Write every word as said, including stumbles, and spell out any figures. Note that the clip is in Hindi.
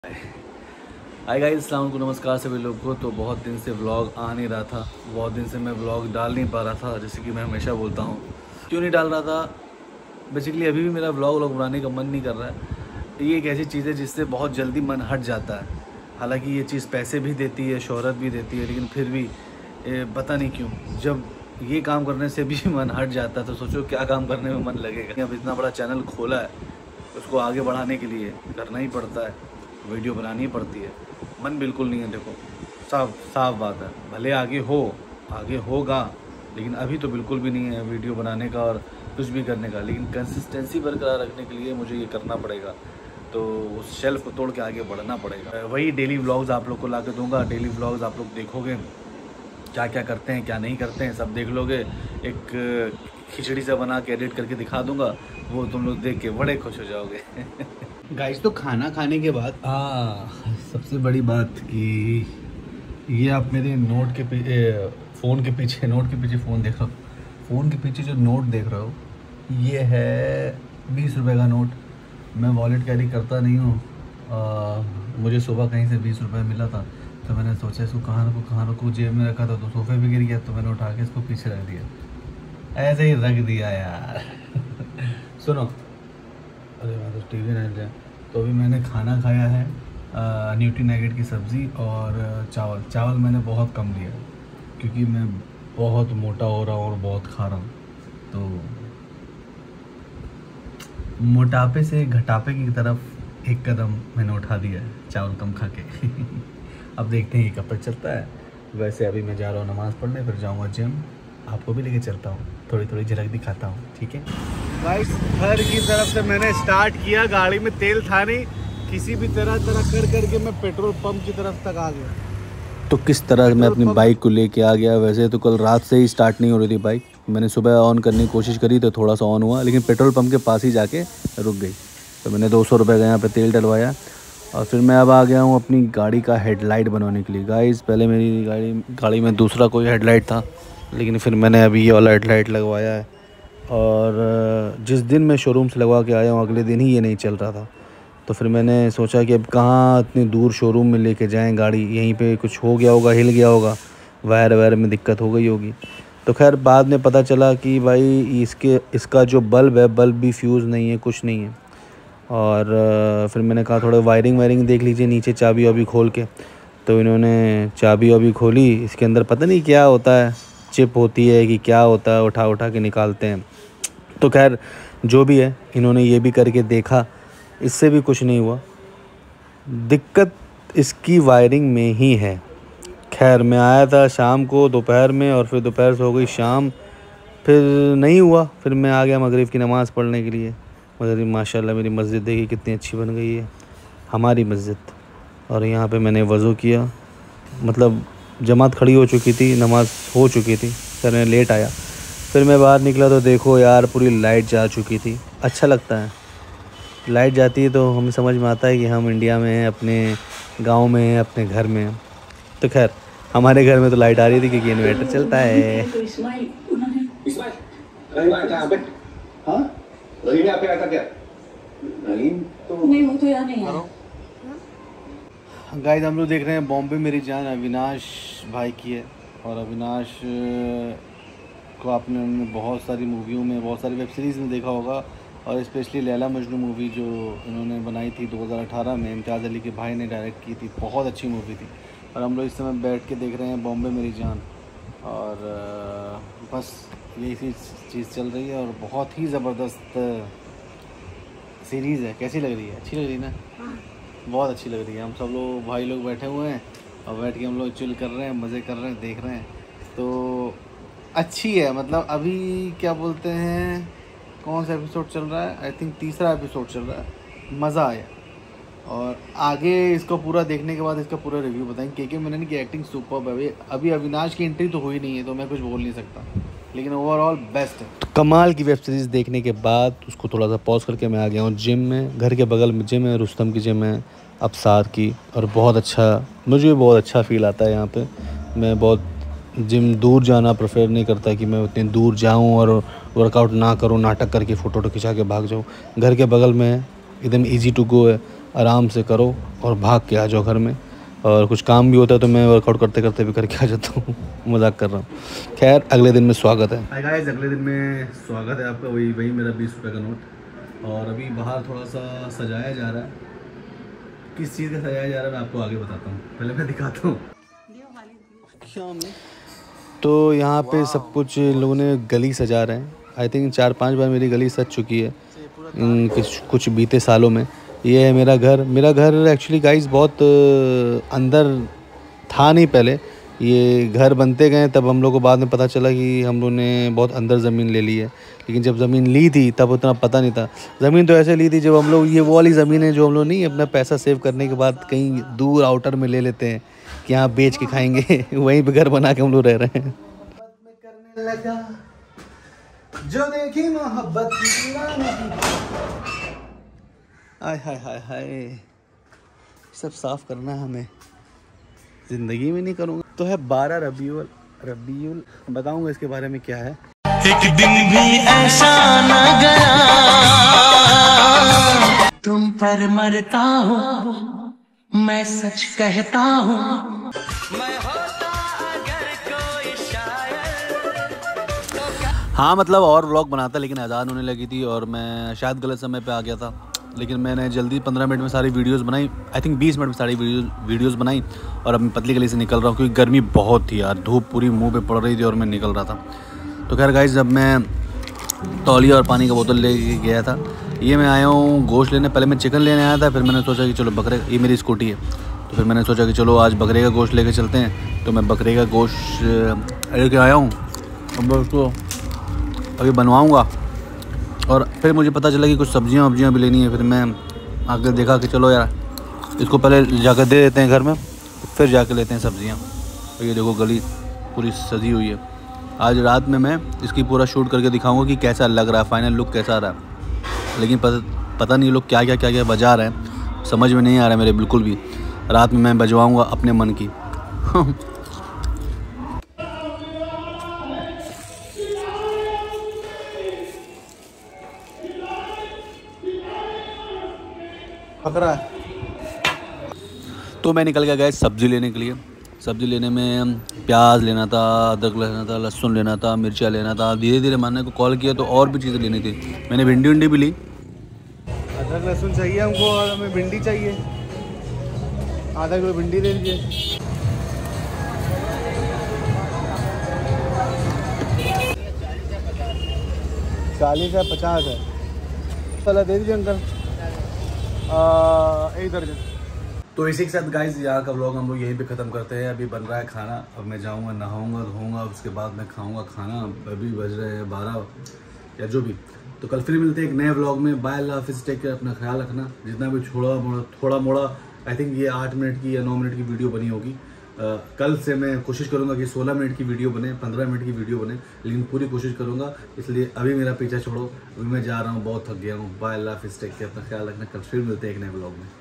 हाय गाइस, अस्सलाम वालेकुम, नमस्कार सभी लोगों को। तो बहुत दिन से व्लॉग आ नहीं रहा था, बहुत दिन से मैं व्लॉग डाल नहीं पा रहा था, जैसे कि मैं हमेशा बोलता हूँ। क्यों नहीं डाल रहा था? बेसिकली अभी भी मेरा व्लॉग व्लॉग बनाने का मन नहीं कर रहा है। ये एक ऐसी चीज़ है जिससे बहुत जल्दी मन हट जाता है। हालांकि ये चीज़ पैसे भी देती है, शोहरत भी देती है, लेकिन फिर भी ए, पता नहीं क्यों जब ये काम करने से भी मन हट जाता है तो सोचो क्या काम करने में मन लगेगा। अब इतना बड़ा चैनल खोला है, उसको आगे बढ़ाने के लिए करना ही पड़ता है, वीडियो बनानी पड़ती है। मन बिल्कुल नहीं है, देखो साफ साफ बात है। भले आगे हो, आगे होगा, लेकिन अभी तो बिल्कुल भी नहीं है वीडियो बनाने का और कुछ भी करने का। लेकिन कंसिस्टेंसी बरकरार रखने के लिए मुझे ये करना पड़ेगा, तो उस शेल्फ को तोड़ के आगे बढ़ना पड़ेगा। वही डेली व्लॉग्स आप लोग को ला के दूँगा। डेली व्लॉग्स आप लोग देखोगे, क्या क्या करते हैं क्या नहीं करते हैं सब देख लोगे। एक खिचड़ी सा बना के एडिट करके दिखा दूँगा, वो तुम लोग देख के बड़े खुश हो जाओगे। गाइस, तो खाना खाने के बाद आ सबसे बड़ी बात कि ये आप मेरे नोट के पीछे, फ़ोन के पीछे, नोट के पीछे फ़ोन देख रहे हो, फ़ोन के पीछे जो नोट देख रहे हो ये है बीस रुपए का नोट। मैं वॉलेट कैरी करता नहीं हूँ। मुझे सुबह कहीं से बीस रुपए मिला था, तो मैंने सोचा इसको कहाँ रखूँ कहाँ रखूँ, जेब में रखा था तो सोफे पे गिर गया, तो मैंने उठा के इसको पीछे रख दिया। ऐसे ही रख दिया यार। सुनो, अरे मैं तो टीवी नहीं जाए। तो अभी मैंने खाना खाया है, न्यूट्री नगेट की सब्ज़ी और चावल। चावल मैंने बहुत कम लिया क्योंकि मैं बहुत मोटा हो रहा हूँ और बहुत खा रहा हूँ, तो मोटापे से घटापे की तरफ एक कदम मैंने उठा दिया है चावल कम खा के। अब देखते हैं ये कब तक चलता है। वैसे अभी मैं जा रहा हूँ नमाज़ पढ़ने, फिर जाऊँगा जिम। आपको भी लेके चलता हूँ, थोड़ी थोड़ी झलक दिखाता हूँ, ठीक है गाइस, घर की तरफ से मैंने स्टार्ट किया। गाड़ी में तेल था नहीं, किसी भी तरह तरह कर करके मैं पेट्रोल पंप की तरफ तक आ गया। तो किस तरह मैं अपनी बाइक को लेके आ गया। वैसे तो कल रात से ही स्टार्ट नहीं हो रही थी बाइक, मैंने सुबह ऑन करने की कोशिश करी तो थोड़ा सा ऑन हुआ, लेकिन पेट्रोल पंप के पास ही जाके रुक गई। तो मैंने दो सौ रुपये का यहाँ पे तेल डलवाया और फिर मैं अब आ गया हूँ अपनी गाड़ी का हेडलाइट बनवाने के लिए। गाइस, पहले मेरी गाड़ी गाड़ी में दूसरा कोई हेडलाइट था, लेकिन फिर मैंने अभी ये वाला हेडलाइट लगवाया है। और जिस दिन मैं शोरूम से लगवा के आया हूँ अगले दिन ही ये नहीं चल रहा था, तो फिर मैंने सोचा कि अब कहाँ इतनी दूर शोरूम में लेके जाएं गाड़ी, यहीं पे कुछ हो गया होगा, हिल गया होगा, वायर वायर में दिक्कत हो गई होगी। तो खैर बाद में पता चला कि भाई इसके इसका जो बल्ब है, बल्ब भी फ्यूज़ नहीं है, कुछ नहीं है। और फिर मैंने कहा थोड़ा वायरिंग वायरिंग देख लीजिए नीचे, चाबी वाबी खोल के। तो इन्होंने चाबी वाबी खोली, इसके अंदर पता नहीं क्या होता है, चिप होती है कि क्या होता है, उठा उठा के निकालते हैं। तो खैर जो भी है, इन्होंने ये भी करके देखा, इससे भी कुछ नहीं हुआ। दिक्कत इसकी वायरिंग में ही है। खैर मैं आया था शाम को दोपहर में, और फिर दोपहर से हो गई शाम, फिर नहीं हुआ। फिर मैं आ गया मगरिब की नमाज़ पढ़ने के लिए। मगरिब माशाल्लाह मेरी मस्जिद देखी कितनी अच्छी बन गई है, हमारी मस्जिद। और यहाँ पे मैंने वज़ू किया, मतलब जमात खड़ी हो चुकी थी, नमाज़ हो चुकी थी, फिर मैं लेट आया। फिर मैं बाहर निकला तो देखो यार पूरी लाइट जा चुकी थी। अच्छा लगता है, लाइट जाती है तो हमें समझ में आता है कि हम इंडिया में हैं, अपने गांव में हैं, अपने घर में हैं। तो खैर हमारे घर में तो लाइट आ रही थी क्योंकि इन्वर्टर चलता है। गाइस, हम लोग देख रहे हैं बॉम्बे मेरी जान अविनाश भाई की है। और अविनाश को आपने बहुत सारी मूवियों में, बहुत सारी वेब सीरीज़ में देखा होगा, और स्पेशली लैला मजनू मूवी जो इन्होंने बनाई थी दो हज़ार अठारह में, इम्तियाज़ अली के भाई ने डायरेक्ट की थी, बहुत अच्छी मूवी थी। और हम लोग इस समय बैठ के देख रहे हैं बॉम्बे मेरी जान। और बस यही सी चीज़ चल रही है, और बहुत ही ज़बरदस्त सीरीज़ है। कैसी लग रही है? अच्छी लग रही है ना? बहुत अच्छी लग रही है। हम सब लोग भाई लोग बैठे हुए हैं और बैठ के हम लोग चिल कर रहे हैं, मज़े कर रहे हैं, देख रहे हैं। तो अच्छी है, मतलब अभी क्या बोलते हैं, कौन सा एपिसोड चल रहा है? आई थिंक तीसरा एपिसोड चल रहा है। मज़ा आया। और आगे इसको पूरा देखने के बाद इसका पूरा रिव्यू बताएंगे। के के मैंने की एक्टिंग सुपर्ब है। अभी अभी अविनाश की एंट्री तो हुई नहीं है, तो मैं कुछ बोल नहीं सकता, लेकिन ओवरऑल बेस्ट है। तो कमाल की वेब सीरीज़ देखने के बाद उसको थोड़ा सा पॉज करके मैं आ गया हूँ जिम में। घर के बगल में जिम है, रुस्तम की जिम है, अबसार की। और बहुत अच्छा, मुझे भी बहुत अच्छा फ़ील आता है यहाँ पे। मैं बहुत जिम दूर जाना प्रेफर नहीं करता कि मैं उतनी दूर जाऊँ और वर्कआउट ना करूँ, नाटक करके फ़ोटो वोटो खिंचा के भाग जाऊँ। घर के बगल में एकदम ईजी टू गो है, आराम से करो और भाग के आ जाओ घर में। और कुछ काम भी होता है तो मैं वर्कआउट करते करते भी करके आ जाता हूँ। मजाक कर रहा हूँ। खैर अगले दिन में स्वागत है। हाय गाइस, अगले दिन में स्वागत है आपका। वही वही मेरा बीस रुपये का नोट। और अभी बाहर थोड़ा सा सजाया जा रहा है। किस चीज़ का सजाया जा रहा है मैं आपको आगे बताता हूँ, पहले मैं दिखाता हूँ। तो यहाँ पे सब कुछ लोगों ने गली सजा रहे हैं। आई थिंक चार पांच बार मेरी गली सज चुकी है कुछ कुछ बीते सालों में। ये है मेरा घर। मेरा घर एक्चुअली गाइस बहुत अंदर था नहीं पहले। ये घर बनते गए तब हम लोग को बाद में पता चला कि हम लोग ने बहुत अंदर ज़मीन ले ली है। लेकिन जब ज़मीन ली थी तब उतना पता नहीं था। ज़मीन तो ऐसे ली थी जब हम लोग, ये वो वाली ज़मीन है जो हम लोग नहीं अपना पैसा सेव करने के बाद कहीं दूर आउटर में ले लेते हैं कि यहाँ बेच के खाएंगे। वहीं पे घर बना के हम लोग रह रहे हैं। जो देखी मोहब्बत हाय हाय हाय हाय, सब साफ करना है हमें, जिंदगी में नहीं करूँगा। तो है बारह रबीउल रबीउल बताऊँगा इसके बारे में क्या है। एक दिन भी ऐसा न गया तुम पर मरता हूँ, मैं सच कहता हूँ। मैं होता अगर कोई शायर। हाँ मतलब और व्लॉग बनाता, लेकिन अजान होने लगी थी और मैं शायद गलत समय पे आ गया था। लेकिन मैंने जल्दी पंद्रह मिनट में सारी वीडियोस बनाई। आई थिंक बीस मिनट में सारी वीडियोस वीडियोस बनाई। और अब मैं पतली गली से निकल रहा हूँ क्योंकि गर्मी बहुत थी यार। धूप पूरी मुंह पे पड़ रही थी और मैं निकल रहा था। तो खैर गाइस, जब मैं तौलिया और पानी का बोतल ले गया था, ये मैं आया हूँ गोश्त लेने। पहले मैं चिकन लेने आया था, फिर मैंने सोचा कि चलो बकरे, ये मेरी स्कूटी है, तो फिर मैंने सोचा कि चलो आज बकरे का गोश्त लेके चलते हैं। तो मैं बकरे का गोश्त लेके आया हूँ। अब उसको अभी बनवाऊँगा। और फिर मुझे पता चला कि कुछ सब्जियां वब्जियां भी लेनी है। फिर मैं आगे देखा कि चलो यार इसको पहले जाकर दे देते हैं घर में, फिर जाकर लेते हैं सब्जियां। तो ये देखो गली पूरी सजी हुई है। आज रात में मैं इसकी पूरा शूट करके दिखाऊंगा कि कैसा लग रहा है, फाइनल लुक कैसा रहा है। लेकिन पता, पता नहीं लोग क्या क्या क्या क्या बजा रहे हैं, समझ में नहीं आ रहा है मेरे बिल्कुल भी। रात में मैं बजवाऊँगा अपने मन की। पकड़ा है। तो मैं निकल गया गया सब्ज़ी लेने के लिए। सब्ज़ी लेने में प्याज लेना था, अदरक लेना था, लहसुन लेना था, मिर्चा लेना था। धीरे धीरे मैंने को कॉल किया तो और भी चीज़ें लेनी थी। मैंने भिंडी विंडी भी ली। अदरक लहसुन चाहिए हमको और हमें भिंडी चाहिए। आधा किलो भिंडी ले लीजिए। चालीस है, पचास है, चला दे दीजिए अंकल एक दर्जन। तो इसी के साथ गाइस यहाँ का व्लॉग हम लोग यहीं पे ख़त्म करते हैं। अभी बन रहा है खाना। अब मैं जाऊँगा, नहाऊँगा, धोऊँगा, उसके बाद मैं खाऊँगा खाना। अभी बज रहे हैं बारह या जो भी। तो कल फिर मिलते हैं एक नए व्लॉग में। बाय, अल्लाह हाफिज़, टेक केयर, अपना ख्याल रखना। जितना भी छोड़ा मोड़ा थोड़ा मोड़ा आई थिंक ये आठ मिनट की या नौ मिनट की वीडियो बनी होगी। Uh, कल से मैं कोशिश करूंगा कि सोलह मिनट की वीडियो बने, पंद्रह मिनट की वीडियो बने, लेकिन पूरी कोशिश करूंगा। इसलिए अभी मेरा पीछा छोड़ो, अभी मैं जा रहा हूँ, बहुत थक गया हूँ। बाय, अल्लाह हाफिज़, टेक केयर, अपना ख्याल रखना। कल फिर मिलते हैं एक नए व्लॉग में।